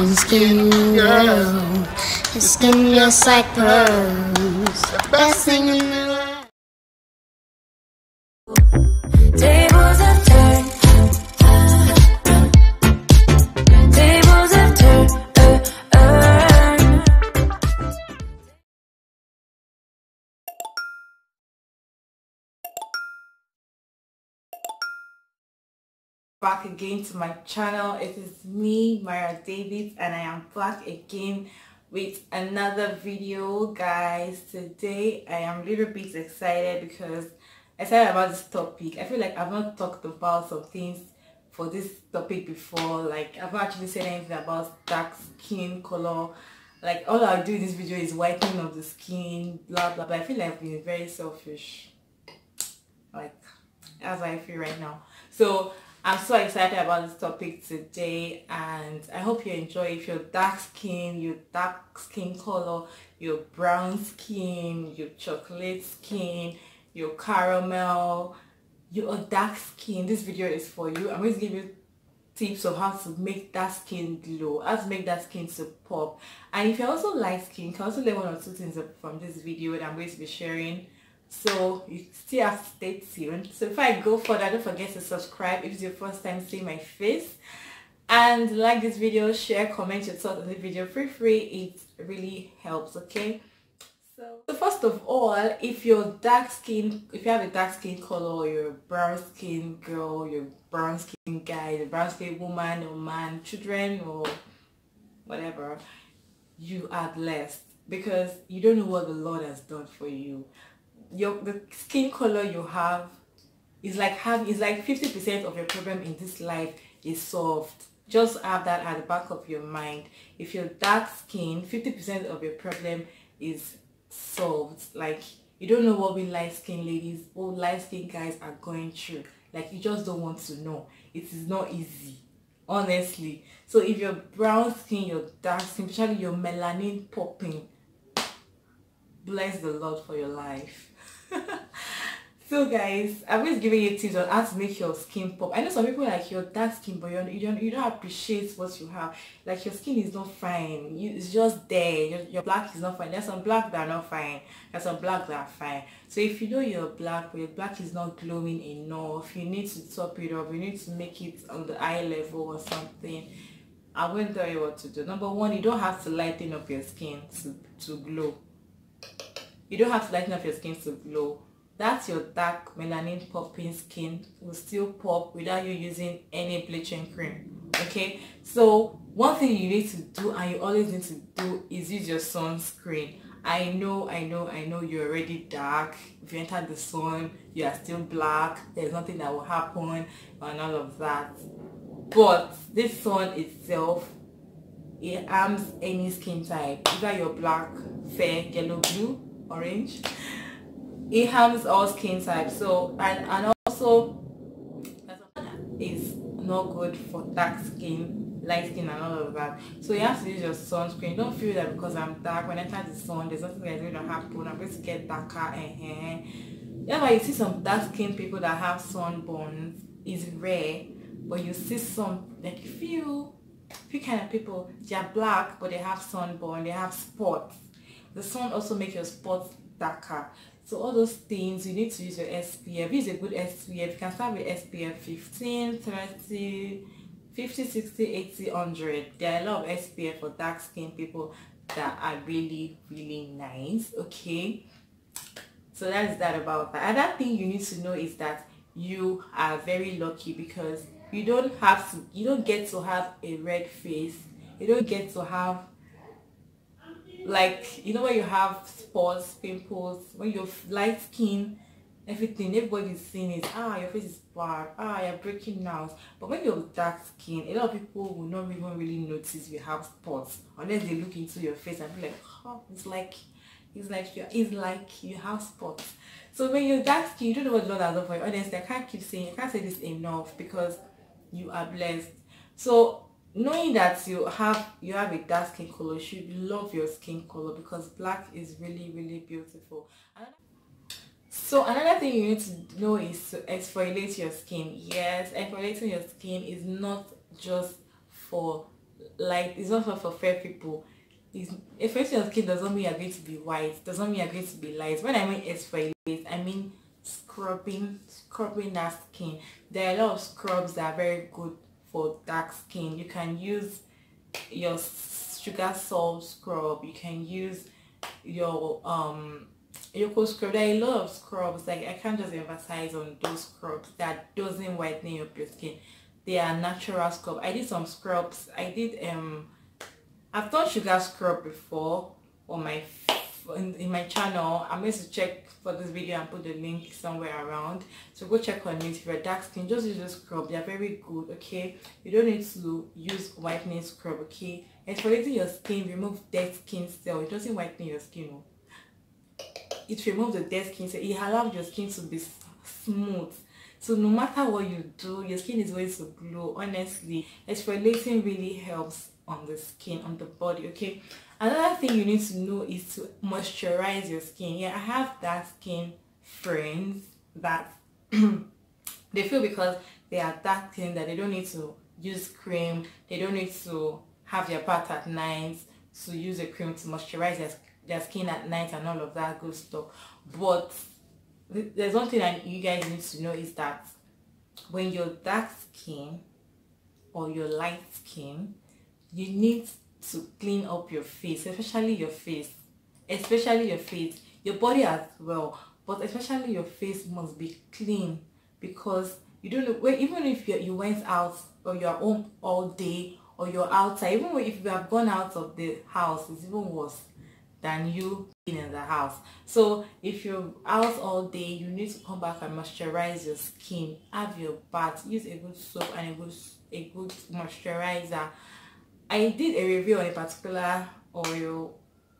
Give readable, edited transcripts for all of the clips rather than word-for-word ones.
brown skin girl. Your skin just like pearls, the best thing in the world. Tables have turned. Tables have turned. Back again to my channel. It is me, mariadavids, and I am back again with another video, guys. Today I am a little bit excited because I excited about this topic. I feel like I've not talked about some things for this topic before. Like, I've not actually said anything about dark skin color. Like, all I'll do in this video is whitening of the skin, blah blah, but I feel like I've been very selfish. Like, that's how I feel right now. So I'm so excited about this topic today, and I hope you enjoy. If you're dark skin, your dark skin color, your brown skin, your chocolate skin, your caramel, your dark skin, this video is for you. I'm going to give you tips of how to make that skin glow, how to make that skin to pop. And if you're also light skin, you can also learn one or two things from this video that I'm going to be sharing. So you still have to stay tuned. So if I go further, don't forget to subscribe if it's your first time seeing my face, and like this video, share, comment your thoughts on the video. Feel free, it really helps. Okay, so first of all, if you're dark skin, if you have a dark skin color, or you're a brown skin girl, you're a brown skin guy, a brown skin woman or man, children or whatever, you are blessed because you don't know what the Lord has done for you. The skin color you have is like 50% of your problem in this life is solved. Just have that at the back of your mind. If you're dark skin, 50% of your problem is solved. Like, you don't know what we light skin ladies or light skin guys are going through. Like, you just don't want to know. It is not easy, honestly. So if you're brown skin, you're dark skin, especially your melanin popping, bless the Lord for your life. So guys, I'm just giving you tips on how to make your skin pop. I know some people like your dark skin, but you don't appreciate what you have. Like, your skin is not fine. It's just there. Your black is not fine. There's some black that are not fine. There's some black that are fine. So if you know you're black, but your black is not glowing enough, you need to top it up. You need to make it on the eye level or something. I will tell you what to do. Number one, you don't have to lighten up your skin to glow. You don't have to lighten up your skin to glow. That's your dark melanin popping skin will still pop without you using any bleaching cream. Okay, so one thing you need to do, and you always need to do, is use your sunscreen. I know you're already dark. If you enter the sun, you are still black. There's nothing that will happen and all of that. But this sun itself, it harms any skin type. Either you're black, fair, yellow, blue, orange. It harms all skin types. So and also is not good for dark skin, light skin, and all of that. So you have to use your sunscreen. Don't feel that because I'm dark, when I enter the sun, there's nothing that's going to happen. I'm going to get darker. That's why you see some dark skin people that have sunburns. It's rare, but you see some, like, few kind of people, they're black but they have sunburn, they have spots. The sun also makes your spots darker. So all those things, you need to use your SPF. Use a good SPF. You can start with SPF 15, 30, 50, 60, 80, 100. There are a lot of SPF for dark skin people that are really, really nice. Okay, so that's that about that. Another thing you need to know is that you are very lucky because you don't get to have a red face. You don't get to have, like, you know, when you have spots, pimples, when you're light skin, everything, everybody's seeing is, your face is bad, you're breaking nails. But when you're dark skin, a lot of people will not even really notice you have spots unless they look into your face and be like, oh, it's like you have spots. So when you're dark skin, you don't know what the Lord has done for you. Honestly, I can't say this enough because you are blessed. So knowing that you have a dark skin color, you should love your skin color because black is really, really beautiful. So another thing you need to know is to exfoliate your skin. Yes, exfoliating your skin is not just for light, it's not for fair people. Affecting your skin doesn't mean you're going to be white, doesn't mean you're going to be light. When I mean exfoliate, I mean scrubbing that skin. There are a lot of scrubs that are very good for dark skin. You can use your sugar salt scrub, you can use your Yoko scrub. There are a lot of scrubs, like I can't just emphasize on those scrubs that doesn't whiten up your skin. They are natural scrub. I did some scrubs. I've done sugar scrub before on my in my channel. I'm going to check for this video and put the link somewhere around, so go check on it. If you're dark skin, just use the scrub. They're very good. Okay, you don't need to use whitening scrub. Okay, exfoliating your skin remove dead skin cell. It doesn't whiten your skin. No. It removes the dead skin cell. It allows your skin to be smooth. So no matter what you do, your skin is going to glow. Honestly, exfoliating really helps on the skin, on the body. Okay, another thing you need to know is to moisturize your skin. Yeah, I have dark skin friends that they feel because they are dark skin that they don't need to use cream, they don't need to have their bath at night to use a cream to moisturize their skin at night and all of that good stuff. But there's one thing that you guys need to know is that when you're dark skin or you're light skin, you need to clean up your face, especially your face, your body as well, but especially your face must be clean, because you don't know, even if you went out or you're home all day or you're outside, even if you have gone out of the house, it's even worse than you being in the house. So if you're out all day, you need to come back and moisturize your skin. Have your bath, use a good soap and a good moisturizer. I did a review on a particular oil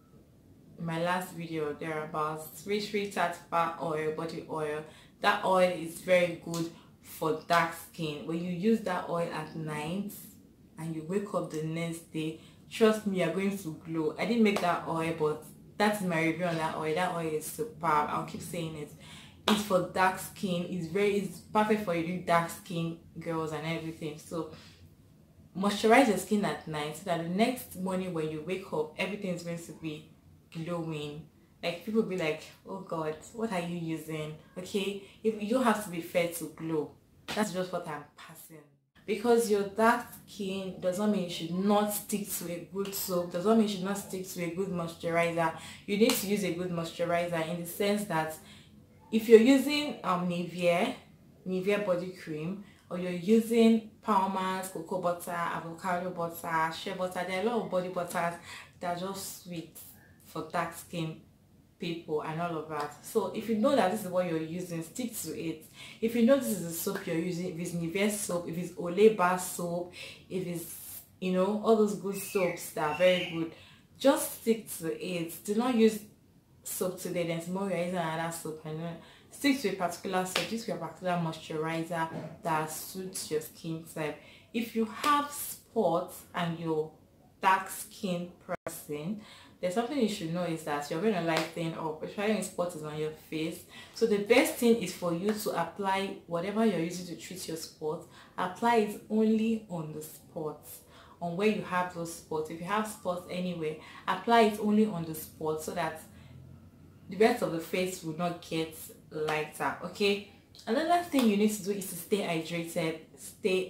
in my last video. There are about Sweet Tartar oil, body oil. That oil is very good for dark skin. When you use that oil at night and you wake up the next day, trust me, you're going to glow. I didn't make that oil, but that's my review on that oil. That oil is superb. I'll keep saying it. It's for dark skin. It's perfect for you dark skin girls and everything. So moisturize your skin at night so that the next morning when you wake up, everything is going to be glowing. Like people be like, oh God, what are you using? Okay, if you don't have to be fair to glow. That's just what I'm passing. Because your dark skin does not mean you should not stick to a good soap, does not mean you should not stick to a good moisturizer. You need to use a good moisturizer in the sense that if you're using Nivea body cream, or you're using Palmer's cocoa butter, avocado butter, shea butter, there are a lot of body butters that are just sweet for dark skin people and all of that. So if you know that this is what you're using, stick to it. If you know this is the soap you're using, if it's Nivea soap, if it's Olay bar soap, if it's, you know, all those good soaps that are very good, just stick to it. Do not use soap today, then tomorrow you're using another soap, and stick to a particular soap, just a particular moisturizer that suits your skin type. If you have spots and you're dark skin person, there's something you should know is that you're going to lighten up, especially when spots is on your face. So the best thing is for you to apply whatever you're using to treat your spots, apply it only on the spots, on where you have those spots. If you have spots anywhere, apply it only on the spots so that the rest of the face will not get lighter. Okay, another thing you need to do is to stay hydrated. Stay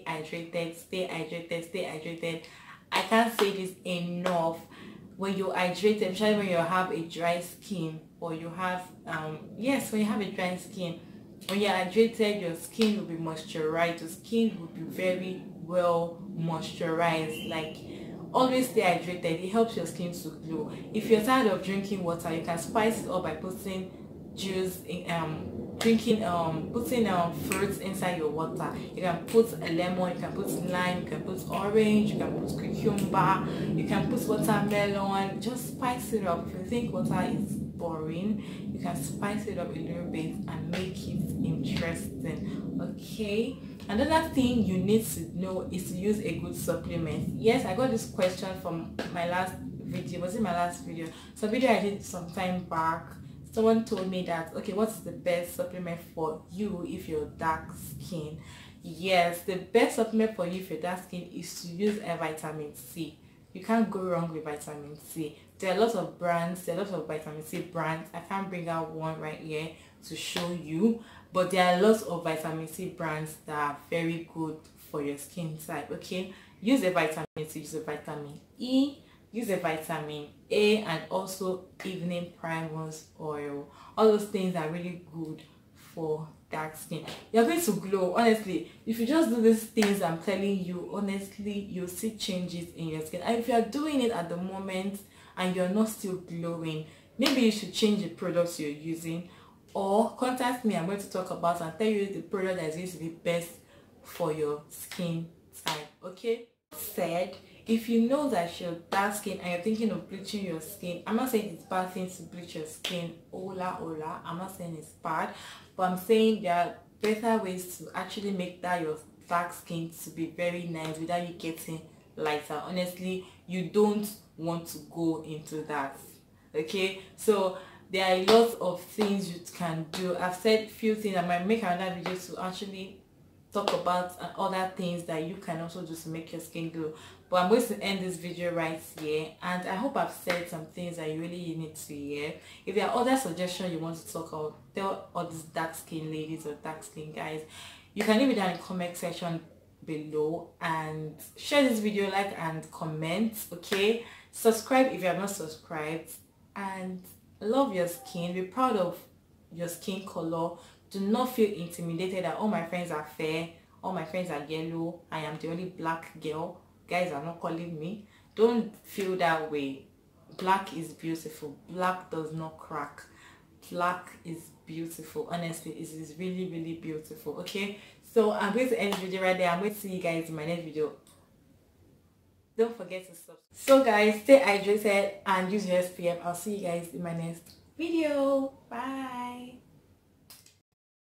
hydrated. I can't say this enough. When you're hydrated, especially when you have a dry skin, or you have when you have a dry skin, when you're hydrated, your skin will be moisturized. Your skin will be very well moisturized. Like, always stay hydrated. It helps your skin to glow. If you're tired of drinking water, you can spice it up by putting juice in, putting fruits inside your water. You can put a lemon, you can put lime, you can put orange, you can put cucumber, you can put watermelon. Just spice it up. If you think water is boring, you can spice it up a little bit and make it interesting. Okay, another thing you need to know is to use a good supplement. Yes, I got this question from my last video. Was it my last video? So video I did some time back. Someone told me that, okay, what's the best supplement for you if you're dark skin? Yes, the best supplement for you for dark skin is to use a vitamin C. You can't go wrong with vitamin C. There are lots of brands, there are lots of vitamin C brands. I can't bring out one right here to show you, but there are lots of vitamin C brands that are very good for your skin type. Okay, use a vitamin C, use a vitamin E, use a vitamin A, and also evening primers oil. All those things are really good for dark skin. You're going to glow. Honestly, if you just do these things I'm telling you, honestly, you'll see changes in your skin. And if you're doing it at the moment and you're not still glowing, maybe you should change the products you're using, or contact me. I'm going to talk about and tell you the product that is going to be best for your skin type. Okay, said, if you know that you're dark skin and you're thinking of bleaching your skin, I'm not saying it's bad thing to bleach your skin, hola, I'm not saying it's bad, but I'm saying there are better ways to actually make that your dark skin to be very nice without you getting lighter. Honestly, you don't want to go into that. Okay, so there are lots of things you can do. I've said few things. I might make another video to actually talk about other things that you can also do to make your skin glow, but I'm going to end this video right here, and I hope I've said some things that you really need to hear. If there are other suggestions you want to talk about, tell all these dark skin ladies or dark skin guys, you can leave it down in the comment section below, and share this video, like and comment. Okay, subscribe if you have not subscribed, and love your skin. Be proud of your skin color. Do not feel intimidated that all my friends are fair, all my friends are yellow, I am the only black girl, guys are not calling me. Don't feel that way. Black is beautiful. Black does not crack. Black is beautiful. Honestly, it is really, really beautiful. Okay, so I'm going to end the video right there. I'm going to see you guys in my next video. Don't forget to subscribe. So guys, stay hydrated and use your SPF. I'll see you guys in my next video. Bye.